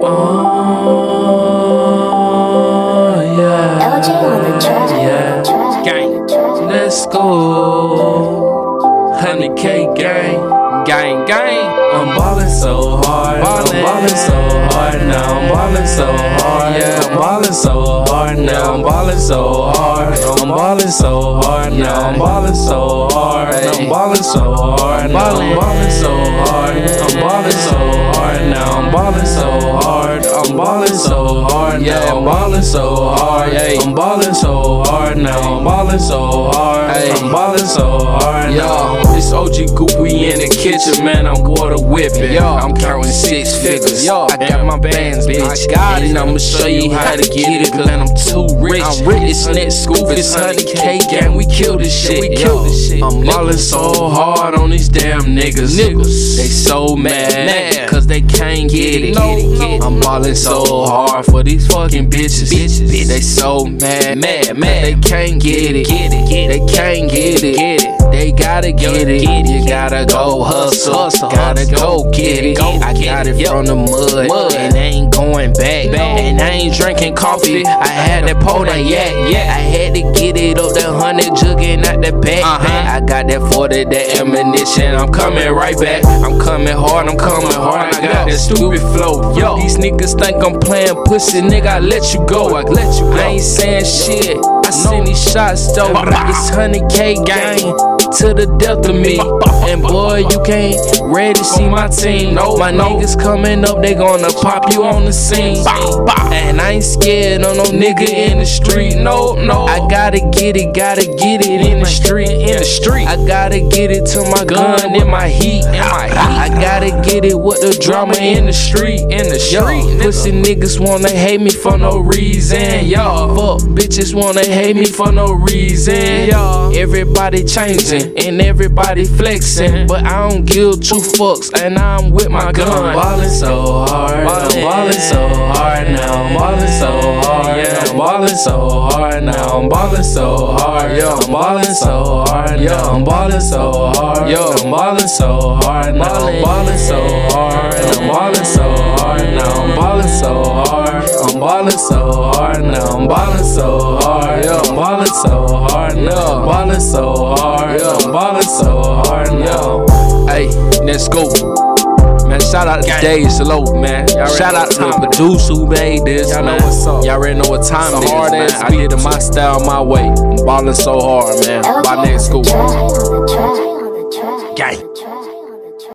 Oh, yeah. LJ on the track. Yeah. Gang. Let's go. 100K gang. Gang, gang. I'm ballin' so hard. I'm ballin' so hard now. I'm ballin' so hard. Yeah, I'm ballin' so hard now. I'm ballin' so hard. I'm ballin' so hard now. I'm ballin' so hard. I'm ballin' so hard. I'm ballin' so hard. I'm ballin' so hard now. I'm ballin' so hard. I'm ballin' so hard. Yeah, I'm ballin' so hard. I'm ballin' so hard now. I'm ballin' so hard. I'm ballin' so hard. Yo, it's OG Goof, we in the kitchen, man. I'm water whipping. Yo, I'm counting 6 figures. Yo, I got my bands, bitch. I got it. I'ma show you how to get it, cause I'm too rich. I'm rich. It's next Goof, it's 100K gang. We kill this shit. We kill this shit. I'm ballin' so hard on these damn niggas. They so mad, cause they can't get it. I'm ballin' so hard for these fucking bitches. They so mad, they can't get it. They can't get it. They gotta get it. You gotta go hustle. Gotta go get it. I got it from the mud, and I ain't going back. And I ain't drinking coffee. I had to pull that yak. I had to get it up that 100 jugging out the back. I got that 40, that ammunition. I'm coming right back. I'm coming hard. I'm coming hard. I got that stupid flow. Yo, these niggas think I'm playing pussy, nigga. I let you go. I ain't saying shit. I seen these shots though. It's 100K gang to the death of me. And boy, you can't ready to see my team. My niggas coming up, they gonna pop you on the scene. And I ain't scared of no nigga in the street. No, I gotta get it in the street. I gotta get it to my gun in my heat. I gotta get it with the drama in the street. Pussy niggas wanna hate me for no reason. Yo, fuck bitches wanna hate me for no reason. Yo, everybody changing and everybody flexing, but I don't give 2 fucks, and I'm with my gun. I'm ballin' so hard. I'm ballin' so hard now. I'm ballin' so hard. Yeah, I'm ballin' so hard now. I'm ballin' so hard. Yo, I'm ballin' so hard. Yo, I'm ballin' so hard. Yo, I'm ballin' so hard now. I'm ballin' so hard. I'm ballin' so hard now. I'm ballin' so hard. I'm ballin' so hard now. I'm ballin' so hard. Yo, I'm ballin' so hard now. I'm ballin' so hard. Yo, I'm ballin' so hard now. Hey, let's go. Man, shout out to Days Low, man. Shout out to the producer who made this. Y'all know what's up. Y'all already know what time it is, man. I did it my style, my way. I'm ballin' so hard, man. By next school. LJ on the track. Gang.